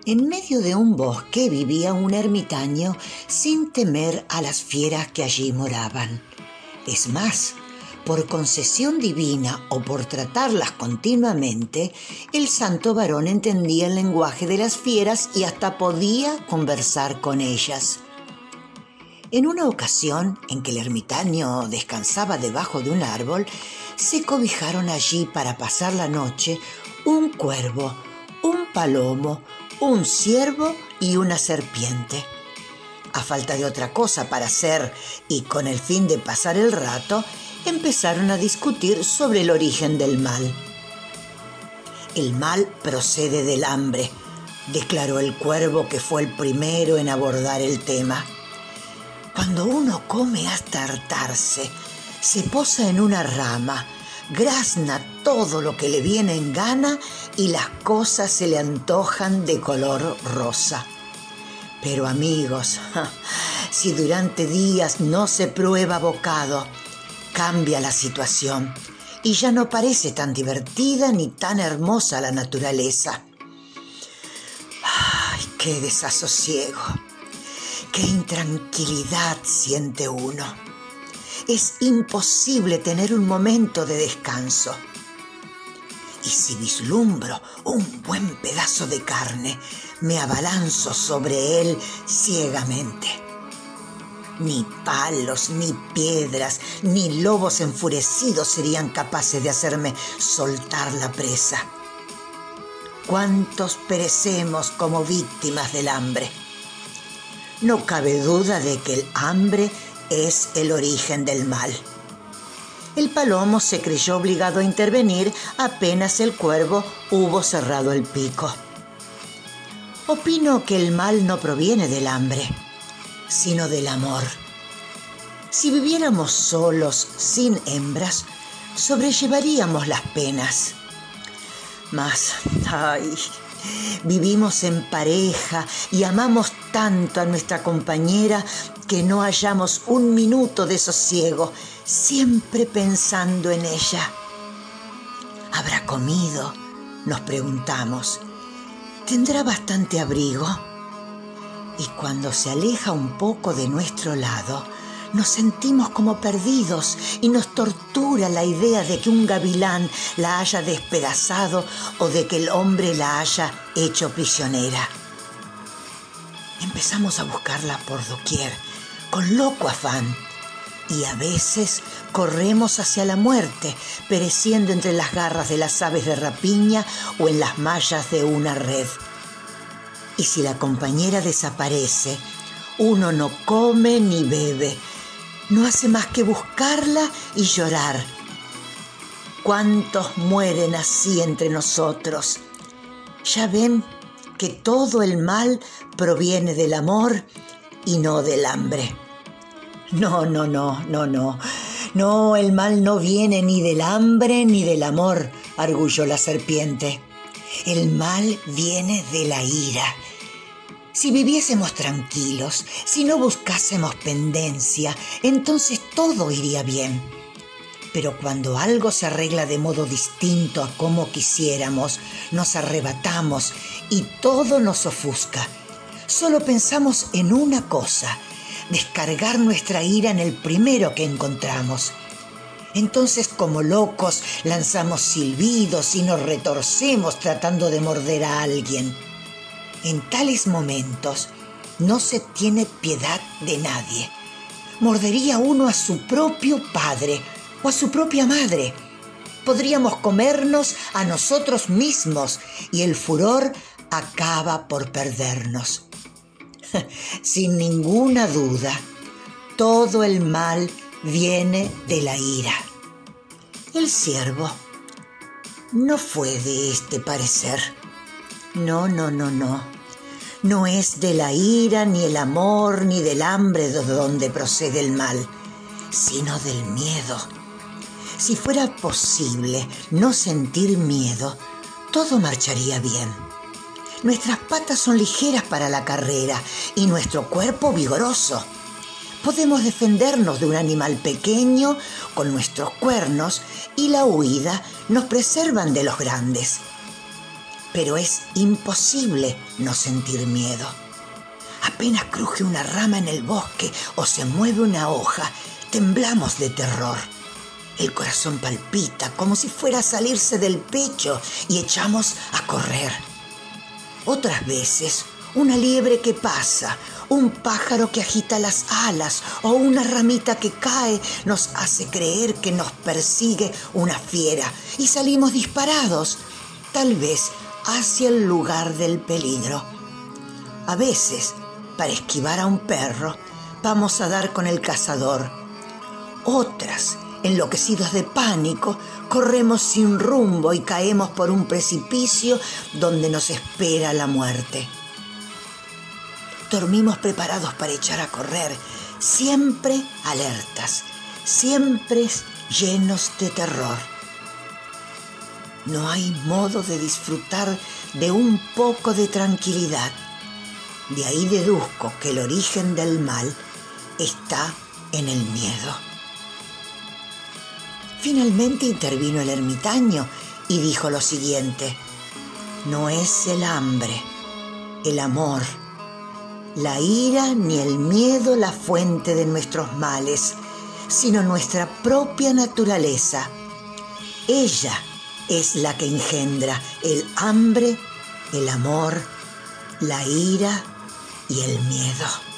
En medio de un bosque vivía un ermitaño sin temer a las fieras que allí moraban. Es más, por concesión divina o por tratarlas continuamente, el santo varón entendía el lenguaje de las fieras y hasta podía conversar con ellas. En una ocasión en que el ermitaño descansaba debajo de un árbol, se cobijaron allí para pasar la noche un cuervo, un palomo, un ciervo y una serpiente. A falta de otra cosa para hacer y con el fin de pasar el rato, empezaron a discutir sobre el origen del mal. El mal procede del hambre, declaró el cuervo, que fue el primero en abordar el tema. Cuando uno come hasta hartarse, se posa en una rama, grazna todo lo que le viene en gana y las cosas se le antojan de color rosa. Pero amigos, si durante días no se prueba bocado, cambia la situación y ya no parece tan divertida ni tan hermosa la naturaleza. ¡Ay, qué desasosiego! ¡Qué intranquilidad siente uno! Es imposible tener un momento de descanso. Y si vislumbro un buen pedazo de carne, me abalanzo sobre él ciegamente. Ni palos, ni piedras, ni lobos enfurecidos serían capaces de hacerme soltar la presa. ¿Cuántos perecemos como víctimas del hambre? No cabe duda de que el hambre es el origen del mal. El palomo se creyó obligado a intervenir apenas el cuervo hubo cerrado el pico. Opino que el mal no proviene del hambre, sino del amor. Si viviéramos solos, sin hembras, sobrellevaríamos las penas. Mas, vivimos en pareja y amamos tanto a nuestra compañera que no hallamos un minuto de sosiego, siempre pensando en ella. ¿Habrá comido?, nos preguntamos. ¿Tendrá bastante abrigo? Y cuando se aleja un poco de nuestro lado, nos sentimos como perdidos y nos tortura la idea de que un gavilán la haya despedazado o de que el hombre la haya hecho prisionera. Empezamos a buscarla por doquier, con loco afán, y a veces corremos hacia la muerte, pereciendo entre las garras de las aves de rapiña o en las mallas de una red. Y si la compañera desaparece, uno no come ni bebe, no hace más que buscarla y llorar. ¿Cuántos mueren así entre nosotros? Ya ven que todo el mal proviene del amor y no del hambre. No, el mal no viene ni del hambre ni del amor, arguyó la serpiente. El mal viene de la ira. Si viviésemos tranquilos, si no buscásemos pendencia, entonces todo iría bien. Pero cuando algo se arregla de modo distinto a como quisiéramos, nos arrebatamos y todo nos ofusca. Solo pensamos en una cosa: descargar nuestra ira en el primero que encontramos. Entonces, como locos, lanzamos silbidos y nos retorcemos tratando de morder a alguien. En tales momentos no se tiene piedad de nadie. Mordería uno a su propio padre o a su propia madre. Podríamos comernos a nosotros mismos y el furor acaba por perdernos. Sin ninguna duda, todo el mal viene de la ira. El ciervo no fue de este parecer. No. No es de la ira, ni el amor, ni del hambre de donde procede el mal, sino del miedo. Si fuera posible no sentir miedo, todo marcharía bien. Nuestras patas son ligeras para la carrera y nuestro cuerpo vigoroso. Podemos defendernos de un animal pequeño con nuestros cuernos y la huida nos preservan de los grandes. pero es imposible no sentir miedo. Apenas cruje una rama en el bosque o se mueve una hoja, temblamos de terror. El corazón palpita como si fuera a salirse del pecho y echamos a correr. Otras veces, una liebre que pasa, un pájaro que agita las alas o una ramita que cae nos hace creer que nos persigue una fiera y salimos disparados, tal vez hacia el lugar del peligro. A veces, para esquivar a un perro, vamos a dar con el cazador. Otras, enloquecidos de pánico, corremos sin rumbo y caemos por un precipicio donde nos espera la muerte. Dormimos preparados para echar a correr, siempre alertas, siempre llenos de terror. No hay modo de disfrutar de un poco de tranquilidad. De ahí deduzco que el origen del mal está en el miedo. Finalmente intervino el ermitaño y dijo lo siguiente: no es el hambre, el amor, la ira ni el miedo la fuente de nuestros males, sino nuestra propia naturaleza. Ella es la que engendra el hambre, el amor, la ira y el miedo.